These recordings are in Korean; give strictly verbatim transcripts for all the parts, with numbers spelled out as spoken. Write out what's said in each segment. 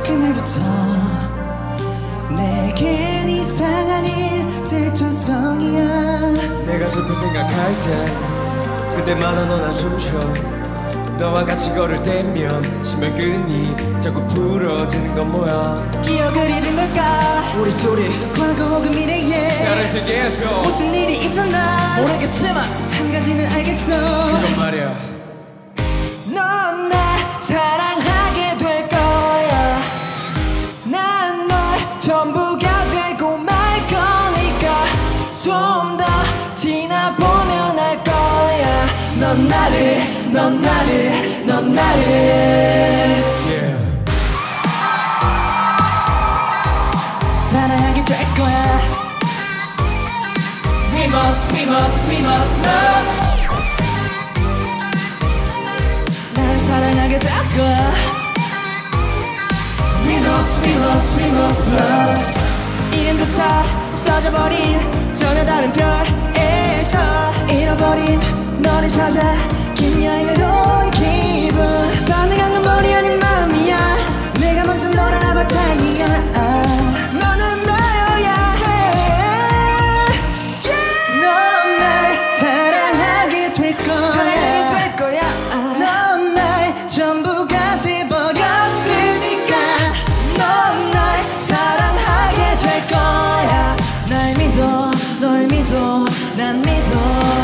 그날부터 내겐 이상한 일들 투성이야. 내가 슬픈 생각할 때 그때마다 너나 춤춰. 너와 같이 걸을 때면 심혈근이 자꾸 부러지는 건 뭐야. 기억을 잃은 걸까 우리 둘이 과거 혹은 미래에 다른 세계에서 무슨 일이 있었나 모르겠지만 한 가지는 알겠어. 그건 말이야. 넌 날 사랑하게 될 거야. 난 널 전부가 되고 말 거니까 좀 더 지나보면 알 거야. 넌 나를 넌 나를 넌 나를 yeah. 사랑하게 될 거야. We must we must we must love. 날 사랑하게 될 거야. We must we must we must love. 이름조차 없어져버린 전혀 다른 별에서 잃어버린 너를 찾아 긴 여행을 온 기분. 반응한 건 머리 아닌 마음이야. 내가 먼저 널 알아봐 다행이야. 너는 너여야 해. yeah. 넌 날 사랑하게 될 거야. 사랑하게 될 거야. 넌 날 전부가 돼버렸으니까 넌 날 사랑하게 될 거야. 날 믿어 널 믿어 난 믿어.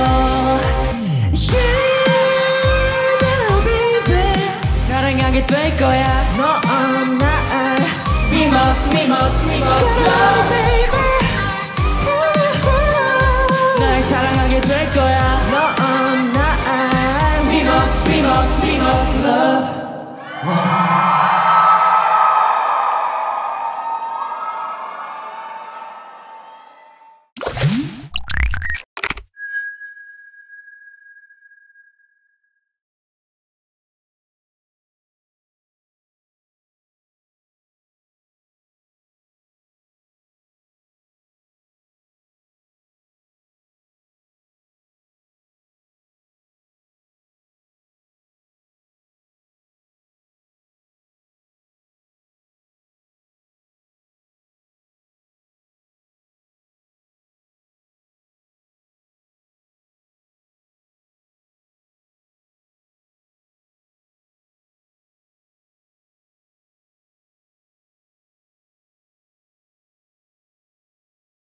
사랑하게 될 거야. 넌 날 We must, we must, we must love baby. 날 사랑하게 될 거야. 넌 날 We must, we must, we must love.